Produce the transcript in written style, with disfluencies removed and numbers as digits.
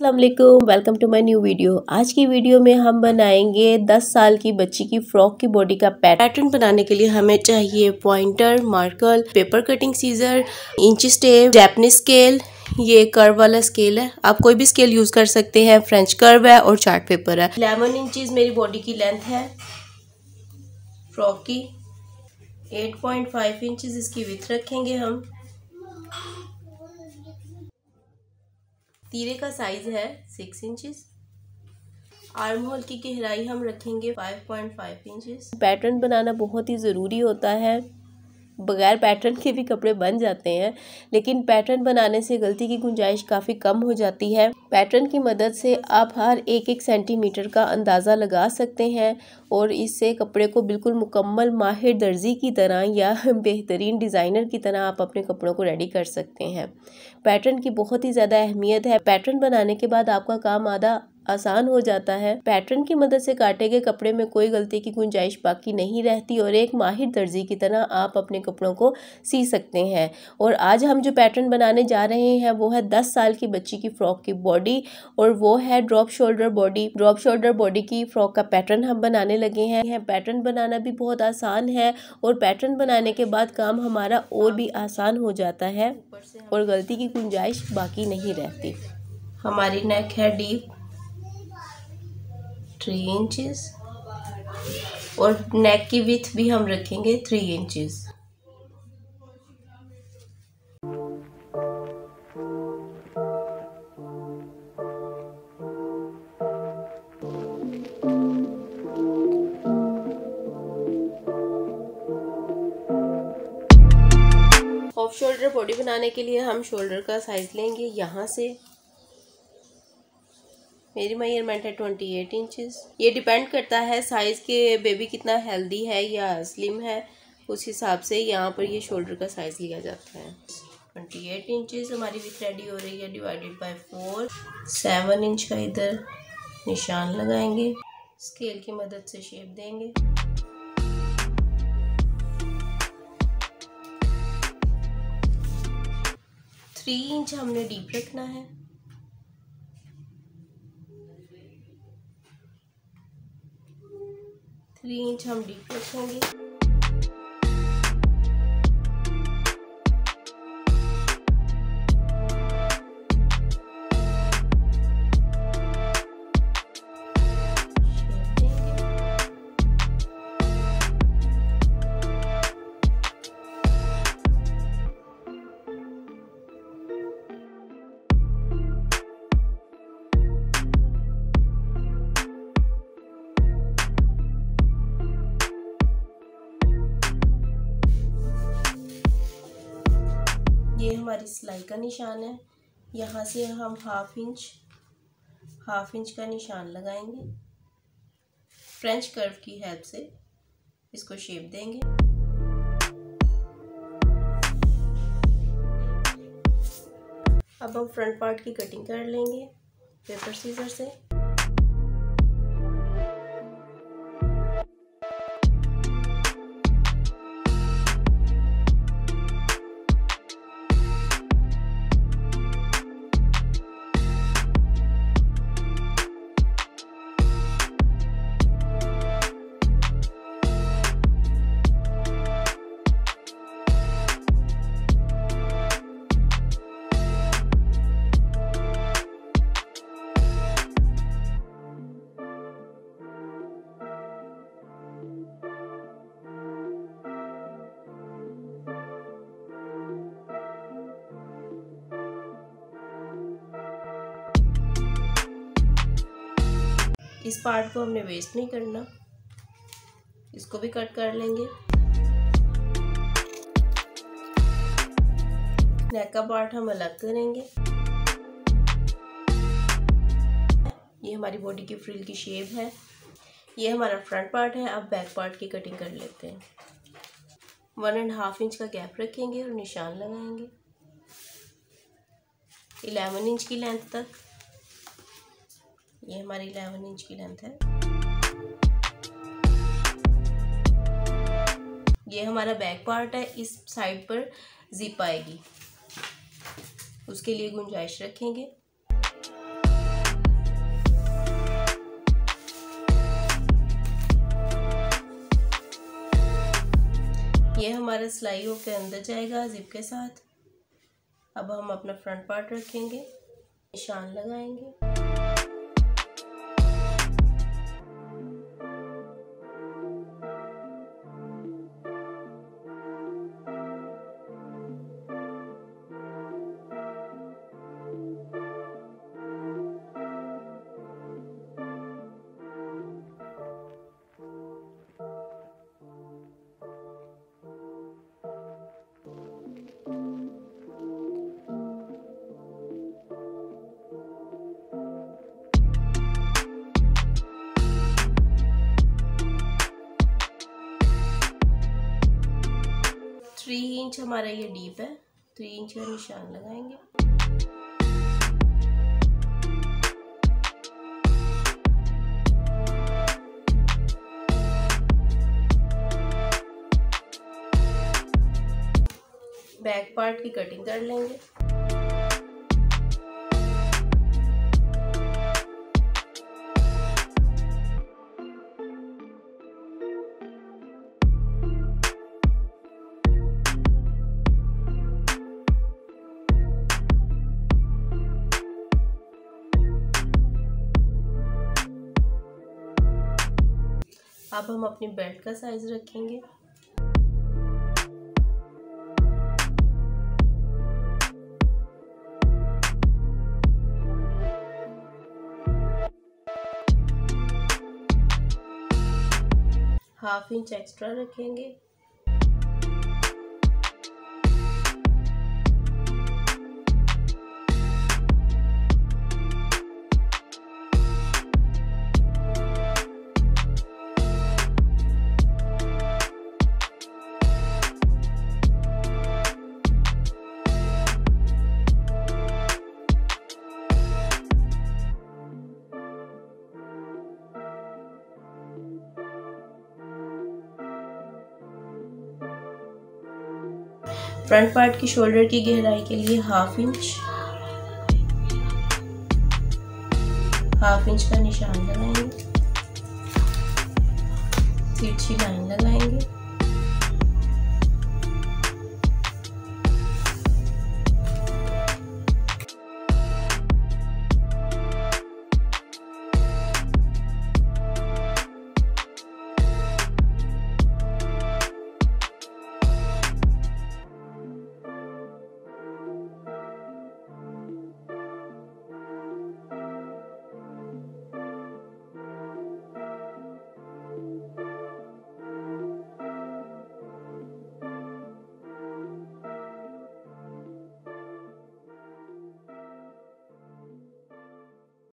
अस्सलाम वालेकुम, welcome to my new video. आज की वीडियो में हम बनाएंगे 10 साल की बच्ची की फ्रॉक की बॉडी का पैटर्न। बनाने के लिए हमें चाहिए pointer, marker, paper cutting scissor, inch tape, Japanese scale, ये कर्व वाला स्केल है, आप कोई भी स्केल यूज कर सकते हैं, फ्रेंच कर्व है और चार्ट पेपर है। 11 इंचेस मेरी बॉडी की लेंथ है फ्रॉक की। 8.5 इंचेस इसकी विड्थ रखेंगे हम। तीरे का साइज है 6 इंचेस। आर्म होल की गहराई हम रखेंगे 5.5 इंचेस। पैटर्न बनाना बहुत ही ज़रूरी होता है, बगैर पैटर्न के भी कपड़े बन जाते हैं, लेकिन पैटर्न बनाने से गलती की गुंजाइश काफ़ी कम हो जाती है। पैटर्न की मदद से आप हर एक सेंटीमीटर का अंदाज़ा लगा सकते हैं और इससे कपड़े को बिल्कुल मुकम्मल माहिर दर्जी की तरह या बेहतरीन डिज़ाइनर की तरह आप अपने कपड़ों को रेडी कर सकते हैं। पैटर्न की बहुत ही ज़्यादा अहमियत है। पैटर्न बनाने के बाद आपका काम आधा आसान हो जाता है। पैटर्न की मदद से काटे गए कपड़े में कोई गलती की गुंजाइश बाकी नहीं रहती और एक माहिर दर्जी की तरह आप अपने कपड़ों को सी सकते हैं। और आज हम जो पैटर्न बनाने जा रहे हैं वो है 10 साल की बच्ची की फ्रॉक की बॉडी, और वो है drop shoulder body. Drop shoulder body की फ्रॉक का पैटर्न हम बनाने लगे हैं। पैटर्न बनाना भी बहुत आसान है और पैटर्न बनाने के बाद काम हमारा और भी आसान हो जाता है और गलती की गुंजाइश बाकी नहीं रहती। हमारी नेक है डीप 3 इंचेस और नेक की विड्थ भी हम रखेंगे 3 इंचेस। ऑफ शोल्डर बॉडी बनाने के लिए हम शोल्डर का साइज लेंगे। यहाँ से मेरी मेजरमेंट है 28 इंचेस। ये डिपेंड करता है साइज़ के बेबी कितना हेल्दी है या स्लिम है, उस हिसाब से यहाँ पर ये शोल्डर का साइज़ लिया जाता है। 28 इंचेस हमारी विड्थ रेडी हो रही है, डिवाइडेड बाय 4। 7 इंच का इधर निशान लगाएंगे, स्केल की मदद से शेप देंगे। थ्री इंच हमने डीप रखना है। थ्री इंच हम डीप रखेंगे। ये हमारी सिलाई का निशान है। यहाँ से हम हाफ इंच का निशान लगाएंगे। फ्रेंच कर्व की हेल्प से इसको शेप देंगे। अब हम फ्रंट पार्ट की कटिंग कर लेंगे पेपर सीजर से। इस पार्ट को हमने वेस्ट नहीं करना, इसको भी कट कर लेंगे। नेक का पार्ट हम अलग करेंगे। ये हमारी बॉडी की फ्रिल की शेप है। ये हमारा फ्रंट पार्ट है। अब बैक पार्ट की कटिंग कर लेते हैं। 1.5 इंच का गैप रखेंगे और निशान लगाएंगे 11 इंच की लेंथ तक। ये हमारी 11 इंच की लेंथ है। ये हमारा बैक पार्ट है, इस साइड पर जिप आएगी, उसके लिए गुंजाइश रखेंगे। ये हमारा सिलाई होकर अंदर जाएगा जिप के साथ। अब हम अपना फ्रंट पार्ट रखेंगे, निशान लगाएंगे। थ्री इंच हमारा ये डीप है, 3 इंच का निशान लगाएंगे। बैक पार्ट की कटिंग कर लेंगे। अब हम अपनी बेल्ट का साइज रखेंगे। ½ इंच एक्स्ट्रा रखेंगे। फ्रंट पार्ट की शोल्डर की गहराई के लिए ½ इंच का निशान लगाएंगे, तिरछी लाइन लगाएंगे।